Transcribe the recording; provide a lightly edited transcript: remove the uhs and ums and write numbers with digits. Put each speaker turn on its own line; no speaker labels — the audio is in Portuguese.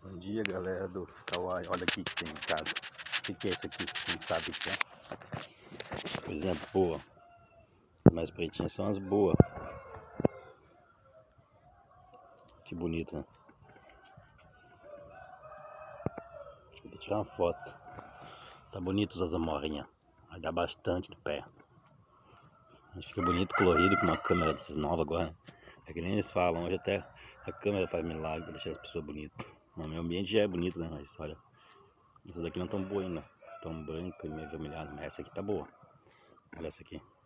Bom dia, galera do Kawaii. Olha aqui que tem em casa. O que é isso aqui? Quem sabe o que é? Por exemplo, boa. As mais pretinhas são as boas. Que bonito, né? Vou tirar uma foto. Tá bonito as amorinhas. Vai dar bastante do pé. Acho que fica bonito, colorido, com uma câmera dessas novas agora. É que nem eles falam, hoje até a câmera faz milagre pra deixar as pessoas bonitas. O meio ambiente já é bonito, né? Mas olha, essas daqui não estão boas ainda. Estão brancas e meio avermelhadas, mas essa aqui tá boa. Olha essa aqui.